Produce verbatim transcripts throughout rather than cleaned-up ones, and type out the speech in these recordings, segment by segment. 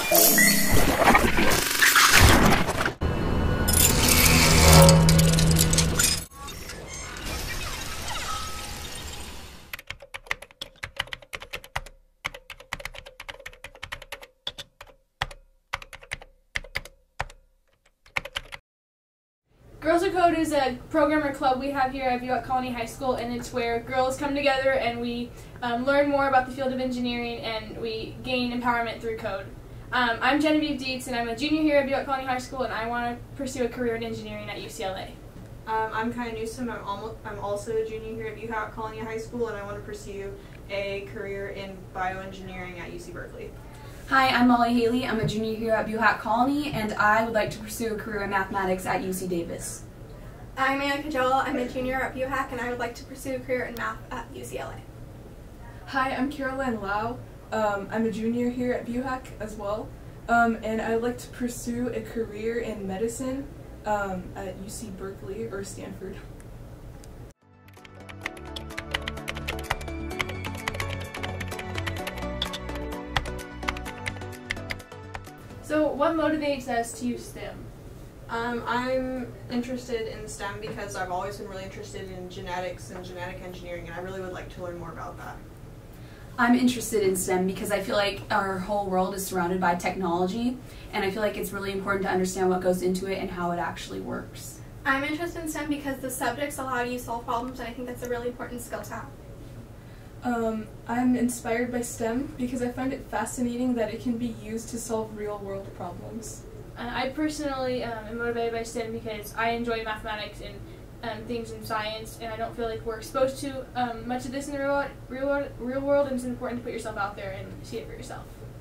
Girls Are Code is a program or club we have here at Buhach Colony High School, and it's where girls come together and we um, learn more about the field of engineering and we gain empowerment through code. Um, I'm Genevieve Dietz, and I'm a junior here at Buhach Colony High School, and I want to pursue a career in engineering at U C L A. Um, I'm Kaya Newsom. I'm, almost, I'm also a junior here at Buhach Colony High School, and I want to pursue a career in bioengineering at U C Berkeley. Hi, I'm Molly Haley. I'm a junior here at Buhach Colony, and I would like to pursue a career in mathematics at U C Davis. I'm Anna Kajala. I'm a junior at Buhach, and I would like to pursue a career in math at U C L A. Hi, I'm Caroline Lau. Um, I'm a junior here at Buhach as well, um, and I would like to pursue a career in medicine um, at U C Berkeley or Stanford. So what motivates us to use STEM? Um, I'm interested in STEM because I've always been really interested in genetics and genetic engineering, and I really would like to learn more about that. I'm interested in STEM because I feel like our whole world is surrounded by technology, and I feel like it's really important to understand what goes into it and how it actually works. I'm interested in STEM because the subjects allow you to solve problems, and I think that's a really important skill to have. Um, I'm inspired by STEM because I find it fascinating that it can be used to solve real-world problems. Uh, I personally um, am motivated by STEM because I enjoy mathematics and um, things in science, and I don't feel like we're exposed to um, much of this in the real world, real, world, real world, and it's important to put yourself out there and see it for yourself.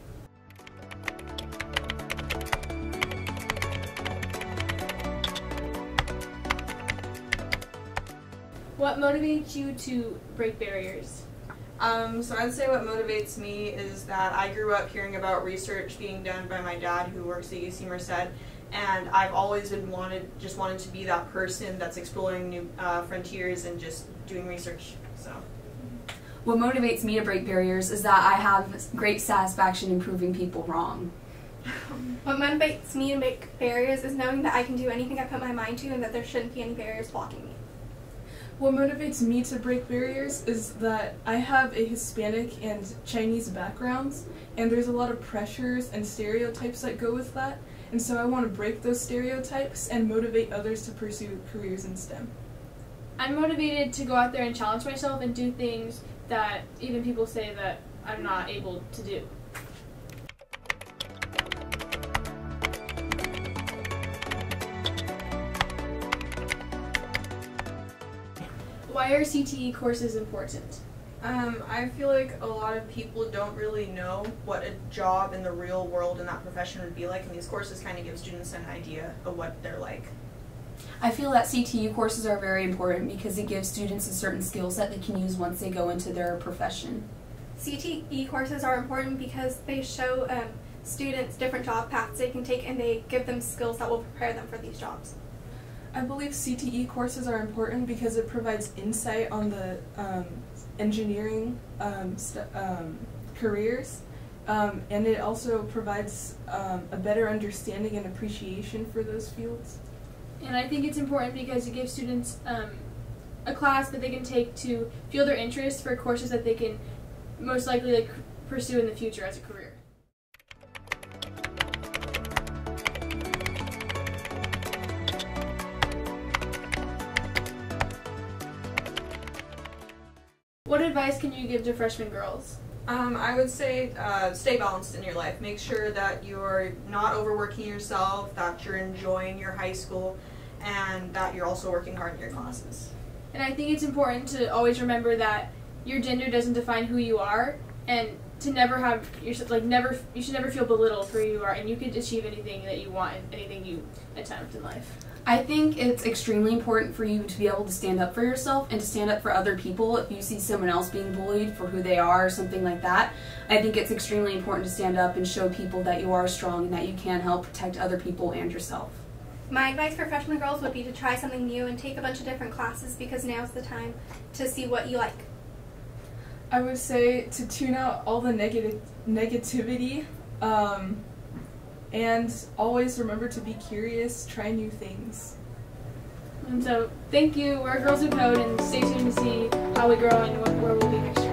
What motivates you to break barriers? Um, so I'd say what motivates me is that I grew up hearing about research being done by my dad who works at U C Merced, and I've always been wanted, just wanted to be that person that's exploring new uh, frontiers and just doing research. So. What motivates me to break barriers is that I have great satisfaction in proving people wrong. What motivates me to break barriers is knowing that I can do anything I put my mind to and that there shouldn't be any barriers blocking me. What motivates me to break barriers is that I have a Hispanic and Chinese backgrounds, and there's a lot of pressures and stereotypes that go with that, and so I want to break those stereotypes and motivate others to pursue careers in STEM. I'm motivated to go out there and challenge myself and do things that even people say that I'm not able to do. Why are C T E courses important? Um, I feel like a lot of people don't really know what a job in the real world in that profession would be like, and these courses kind of give students an idea of what they're like. I feel that C T E courses are very important because it gives students a certain skill set they can use once they go into their profession. C T E courses are important because they show um, students different job paths they can take, and they give them skills that will prepare them for these jobs. I believe C T E courses are important because it provides insight on the um, engineering um, um, careers, um, and it also provides um, a better understanding and appreciation for those fields. And I think it's important because it gives students um, a class that they can take to fuel their interest for courses that they can most likely like pursue in the future as a career. What advice can you give to freshman girls? Um, I would say uh, stay balanced in your life. Make sure that you're not overworking yourself, that you're enjoying your high school, and that you're also working hard in your classes. And I think it's important to always remember that your gender doesn't define who you are, and to never have your like never you should never feel belittled for who you are, and you can achieve anything that you want and anything you attempt in life. I think it's extremely important for you to be able to stand up for yourself and to stand up for other people if you see someone else being bullied for who they are or something like that. I think it's extremely important to stand up and show people that you are strong and that you can help protect other people and yourself. My advice for freshman girls would be to try something new and take a bunch of different classes because now's the time to see what you like. I would say to tune out all the negative negativity um, And always remember to be curious, try new things. And so, thank you. We're Girls Who Code, and stay tuned to see how we grow and where we'll be next year.